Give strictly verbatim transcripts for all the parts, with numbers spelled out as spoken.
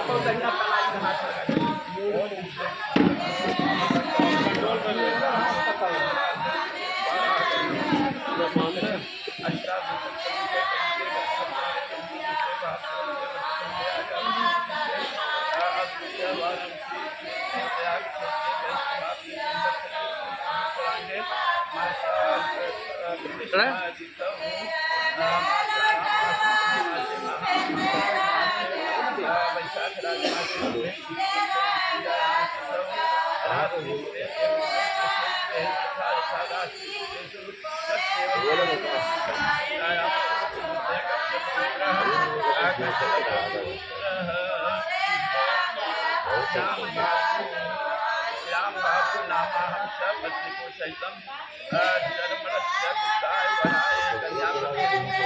श्याम बाबू नामा हम सब पत्नी को सहितम जन्मरस्य विद्याय वराय कन्यापति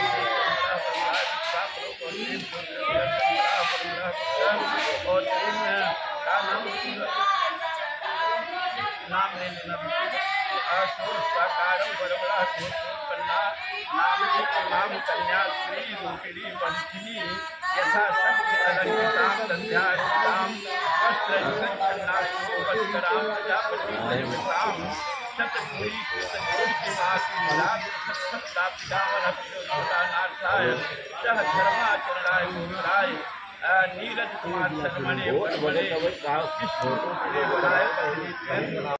और का नाम नाम साकारम बड़बड़ा कन्या नाम नाम कन्या श्री रूपिणी वंशिनी यथा शक्ति अलंकृतां संध्यायां वस्त्रयुक्तन्नाशोपस्करां प्रजापति देवतां शतभूरि कृतज्ञोतिमासिनाथाय सह धर्माचरणाय मुराय नीरज कुमार सन्मणे